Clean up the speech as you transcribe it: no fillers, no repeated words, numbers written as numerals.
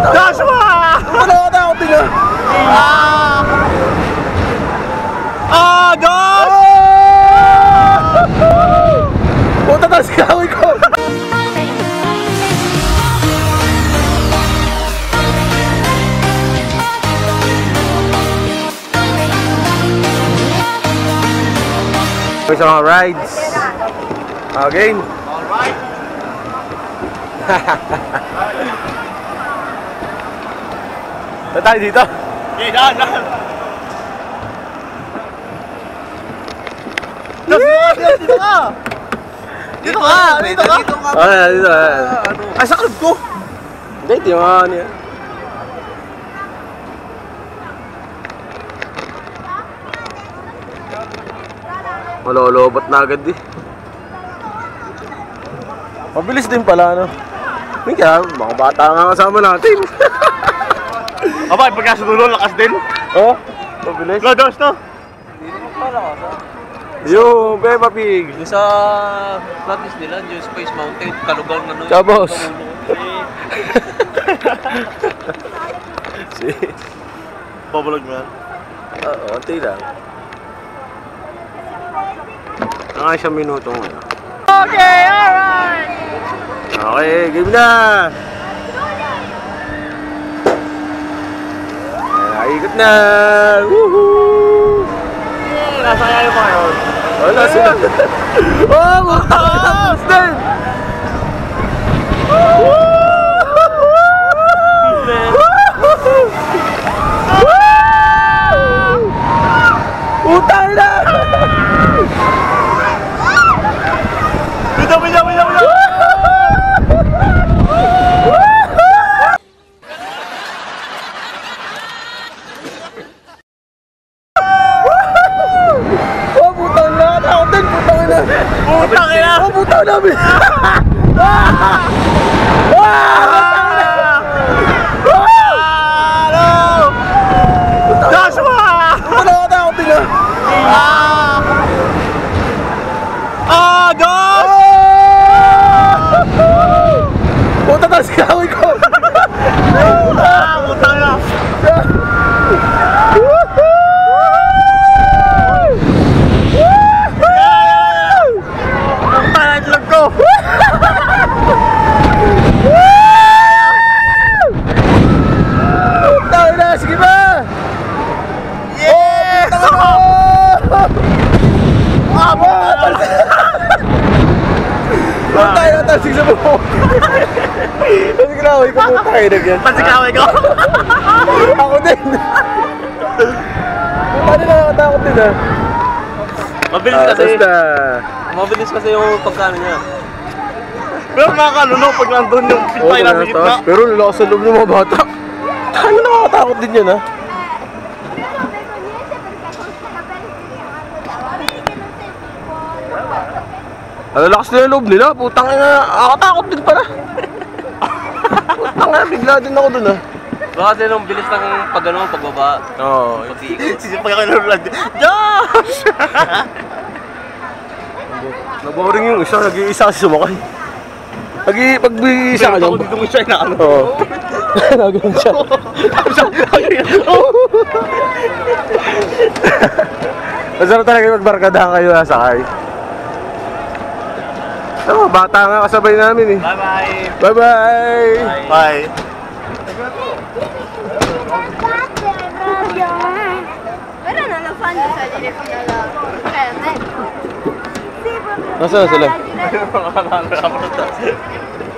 Joshua! Nakakatakot din ah. Josh! Puta na si kawin ko. Sa mga rides. Again. Alright. Saan tayo dito? Okay, daan. Dito ka! Dito ka! Dito ka! Dito. Ay, sa club ko! Hindi, di mo ano yan. Malolobot na agad eh. Mabilis din pala, no? Hindi kaya, mga bata nga kasama natin. Aba, pagka sa dulo, lakas din. Oh, mabilis. Lodos, no? Yung Peppa Pig. Yung sa flatness nila, yung Space Mountain, kalugar na nun. Chabos. Si... Pabulag mo yan. Oo, konti lang. Naka siyang minuto ngayon. Okay, alright! Okay, game na! Ikot na! Woohoo! Nasa kaya pa ngayon? Wala sila! Oh! Matakas din! Utang na! Bida! Oh, putang na! Takot din! Putang na! Putang ina! Oh, putang namin! Joshua! Nakakatakot din ah! Josh! Puta na si kawin ko! Putang ina! Ang itlog ko! Putang na! Sige ba? Yeah! Putang na! Tasig sa buhok! Tasig na kawin ko! Putang na yan! Pansikaway ko! Ako din! Putang na nakakatakot din ah! Mabilis kasi. Basta! Mabilis kasi yung pagkano niya. Pero nakakalunok pag nandun yung pitay na sa gitna. Pero lalakas sa loob ng mga bata. Tayo nakakatakot din yan ah. Lalakas na yung loob nila. Putang ina, nakakatakot din pala. Putang ina, bigla din ako dun ah. Baka kasi nung bilis ng pagano, pagbaba. Oo. Sisipag ako ng vlog. Josh! Naboring yung isa, nag-iisa kasi sumakay. Pag-iisa ka Ako dyan. dito mo siya na ano. Oo. Nagano'n siya. Masarap talaga magbarkadahan kayo nasakay. Ano, bata nga kasabay namin eh. Bye-bye! Bye-bye! Bye! Pero non lo fanno salire fino alla ferme. Nasaan sila? Wala na